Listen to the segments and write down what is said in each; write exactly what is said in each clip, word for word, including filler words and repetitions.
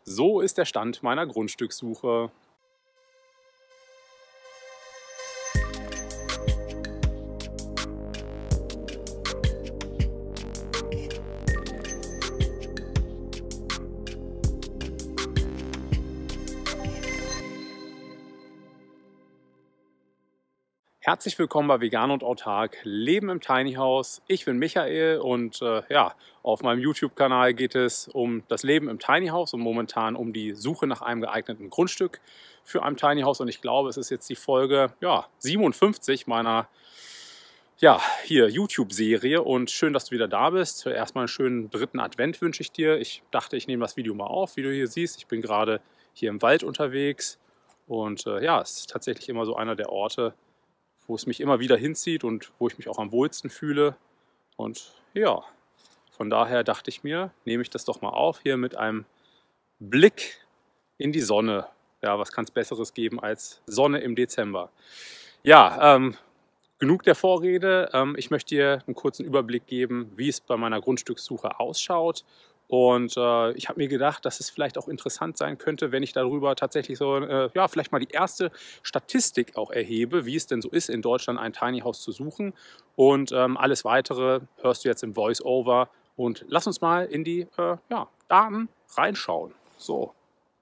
So ist der Stand meiner Grundstückssuche. Herzlich willkommen bei Vegan und Autark, Leben im Tiny House. Ich bin Michael und äh, ja, auf meinem YouTube-Kanal geht es um das Leben im Tiny House und momentan um die Suche nach einem geeigneten Grundstück für ein Tiny House. Und ich glaube, es ist jetzt die Folge ja, siebenundfünfzig meiner ja, hier YouTube-Serie. Und schön, dass du wieder da bist. Erstmal einen schönen dritten Advent wünsche ich dir. Ich dachte, ich nehme das Video mal auf, wie du hier siehst. Ich bin gerade hier im Wald unterwegs und äh, ja, es ist tatsächlich immer so einer der Orte, wo es mich immer wieder hinzieht und wo ich mich auch am wohlsten fühle. Und ja, von daher dachte ich mir, nehme ich das doch mal auf hier mit einem Blick in die Sonne. Ja, was kann es Besseres geben als Sonne im Dezember? Ja, ähm, genug der Vorrede. Ähm, ich möchte dir einen kurzen Überblick geben, wie es bei meiner Grundstückssuche ausschaut. Und äh, ich habe mir gedacht, dass es vielleicht auch interessant sein könnte, wenn ich darüber tatsächlich so, äh, ja, vielleicht mal die erste Statistik auch erhebe, wie es denn so ist, in Deutschland ein Tiny House zu suchen. Und ähm, alles Weitere hörst du jetzt im Voice-Over. Und lass uns mal in die äh, ja, Daten reinschauen. So.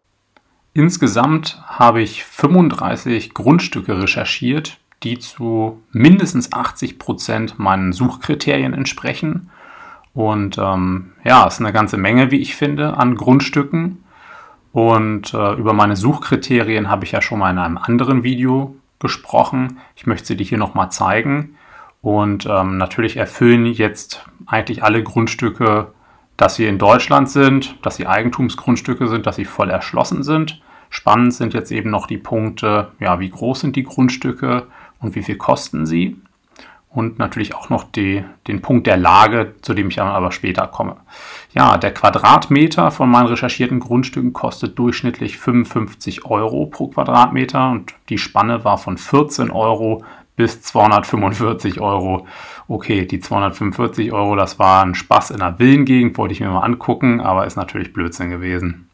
Insgesamt habe ich fünfunddreißig Grundstücke recherchiert, die zu mindestens achtzig Prozent meinen Suchkriterien entsprechen. Und ähm, ja, es ist eine ganze Menge, wie ich finde, an Grundstücken. Und äh, über meine Suchkriterien habe ich ja schon mal in einem anderen Video gesprochen. Ich möchte sie dir hier nochmal zeigen. Und ähm, natürlich erfüllen jetzt eigentlich alle Grundstücke, dass sie in Deutschland sind, dass sie Eigentumsgrundstücke sind, dass sie voll erschlossen sind. Spannend sind jetzt eben noch die Punkte, ja, wie groß sind die Grundstücke und wie viel kosten sie. Und natürlich auch noch die, den Punkt der Lage, zu dem ich aber später komme. Ja, der Quadratmeter von meinen recherchierten Grundstücken kostet durchschnittlich fünfundfünfzig Euro pro Quadratmeter und die Spanne war von vierzehn Euro bis zweihundertfünfundvierzig Euro. Okay, die zweihundertfünfundvierzig Euro, das war ein Spaß in einer Villengegend, wollte ich mir mal angucken, aber ist natürlich Blödsinn gewesen.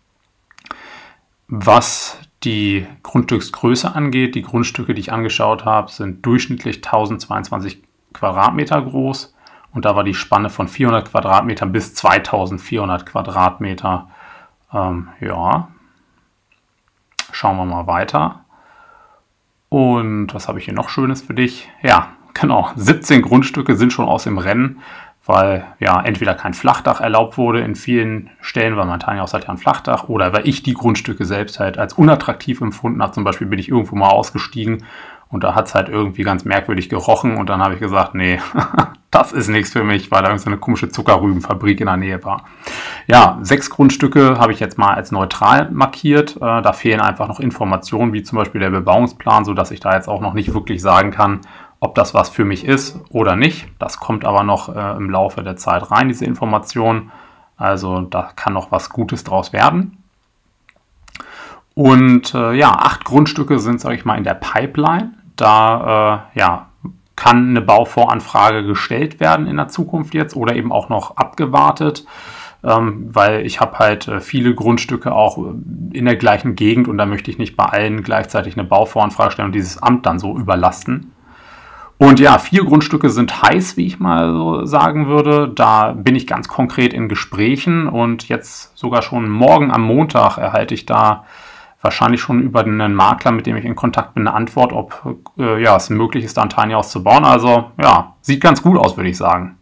Was die Grundstücksgröße angeht, die Grundstücke, die ich angeschaut habe, sind durchschnittlich tausendzweiundzwanzig Quadratmeter groß und da war die Spanne von vierhundert Quadratmeter bis zweitausendvierhundert Quadratmeter. Ähm, ja, schauen wir mal weiter. Und was habe ich hier noch Schönes für dich? Ja, genau, siebzehn Grundstücke sind schon aus dem Rennen, weil ja entweder kein Flachdach erlaubt wurde in vielen Stellen, weil mein Tiny House hat ja ein Flachdach, oder weil ich die Grundstücke selbst halt als unattraktiv empfunden habe. Zum Beispiel bin ich irgendwo mal ausgestiegen und da hat es halt irgendwie ganz merkwürdig gerochen und dann habe ich gesagt, nee, das ist nichts für mich, weil da irgend so eine komische Zuckerrübenfabrik in der Nähe war. Ja, sechs Grundstücke habe ich jetzt mal als neutral markiert. Äh, da fehlen einfach noch Informationen, wie zum Beispiel der Bebauungsplan, sodass ich da jetzt auch noch nicht wirklich sagen kann, ob das was für mich ist oder nicht. Das kommt aber noch äh, im Laufe der Zeit rein, diese Information. Also da kann noch was Gutes draus werden. Und äh, ja, acht Grundstücke sind, sage ich mal, in der Pipeline. Da äh, ja, kann eine Bauvoranfrage gestellt werden in der Zukunft jetzt oder eben auch noch abgewartet, ähm, weil ich habe halt äh, viele Grundstücke auch in der gleichen Gegend und da möchte ich nicht bei allen gleichzeitig eine Bauvoranfrage stellen und dieses Amt dann so überlasten. Und ja, vier Grundstücke sind heiß, wie ich mal so sagen würde. Da bin ich ganz konkret in Gesprächen und jetzt sogar schon morgen am Montag erhalte ich da wahrscheinlich schon über einen Makler, mit dem ich in Kontakt bin, eine Antwort, ob äh, ja, es möglich ist, da ein Tiny House zu bauen. Also ja, sieht ganz gut aus, würde ich sagen.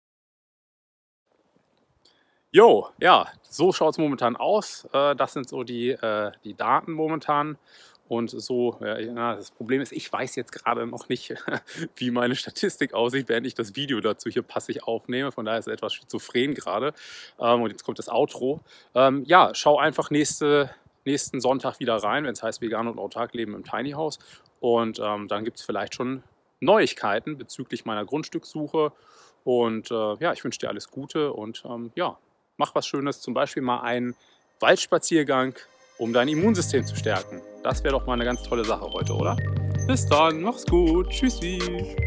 Jo, ja, so schaut es momentan aus. Äh, das sind so die, äh, die Daten momentan. Und so, ja, das Problem ist, ich weiß jetzt gerade noch nicht, wie meine Statistik aussieht, während ich das Video dazu hier passiv aufnehme. Von daher ist es etwas schizophren gerade. Ähm, und jetzt kommt das Outro. Ähm, ja, schau einfach nächste, nächsten Sonntag wieder rein, wenn es heißt Vegan und Autark Leben im Tiny House. Und ähm, dann gibt es vielleicht schon Neuigkeiten bezüglich meiner Grundstückssuche. Und äh, ja, ich wünsche dir alles Gute und ähm, ja, mach was Schönes, zum Beispiel mal einen Waldspaziergang, um dein Immunsystem zu stärken. Das wäre doch mal eine ganz tolle Sache heute, oder? Bis dann, mach's gut, tschüssi.